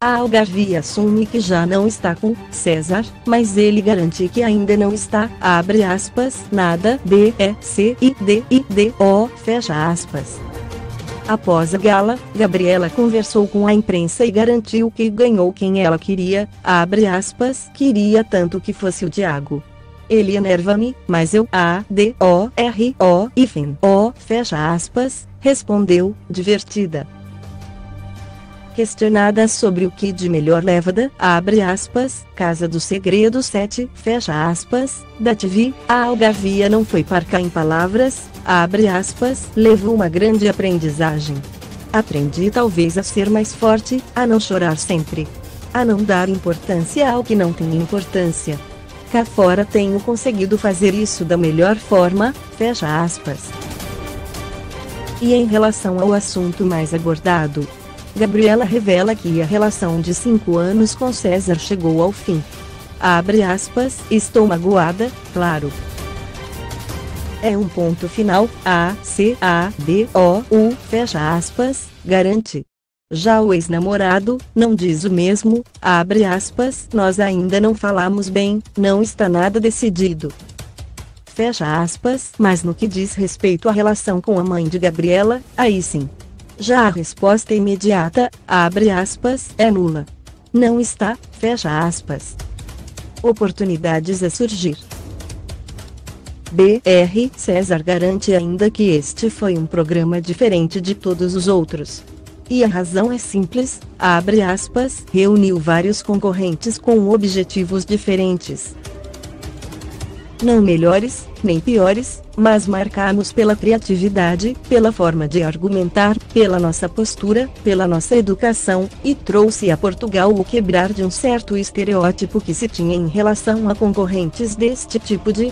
A Algarvia assume que já não está com César, mas ele garante que ainda não está, abre aspas, nada, DECIDIDO, fecha aspas. Após a gala, Gabriela conversou com a imprensa e garantiu que ganhou quem ela queria, abre aspas, queria tanto que fosse o Thiago. Ele enerva-me, mas eu ADORO -O, fecha aspas, respondeu, divertida. Questionada sobre o que de melhor levada, abre aspas, Casa do Segredo 7, fecha aspas, da TV, a Algarvia não foi parca em palavras, abre aspas, levou uma grande aprendizagem. Aprendi talvez a ser mais forte, a não chorar sempre. A não dar importância ao que não tem importância. Cá fora tenho conseguido fazer isso da melhor forma, fecha aspas. E em relação ao assunto mais abordado, Gabriela revela que a relação de 5 anos com César chegou ao fim. Abre aspas, estou magoada, claro. É um ponto final, ACABOU, fecha aspas, garante. Já o ex-namorado, não diz o mesmo, abre aspas, nós ainda não falamos bem, não está nada decidido. Fecha aspas, mas no que diz respeito à relação com a mãe de Gabriela, aí sim. Já a resposta imediata, abre aspas, é nula. Não está, fecha aspas. Oportunidades a surgir. BR César garante ainda que este foi um programa diferente de todos os outros. E a razão é simples, abre aspas, reuniu vários concorrentes com objetivos diferentes. Não melhores, nem piores, mas marcamos pela criatividade, pela forma de argumentar, pela nossa postura, pela nossa educação, e trouxe a Portugal o quebrar de um certo estereótipo que se tinha em relação a concorrentes deste tipo de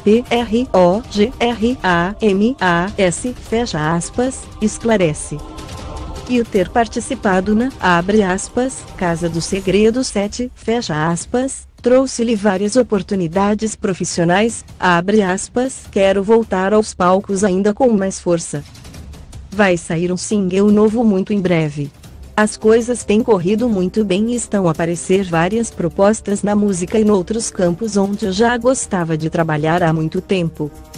PROGRAMAS, fecha aspas, esclarece. E o ter participado na, abre aspas, Casa do Segredo 7, fecha aspas, trouxe-lhe várias oportunidades profissionais, abre aspas, quero voltar aos palcos ainda com mais força. Vai sair um single novo muito em breve. As coisas têm corrido muito bem e estão a aparecer várias propostas na música e noutros campos onde eu já gostava de trabalhar há muito tempo.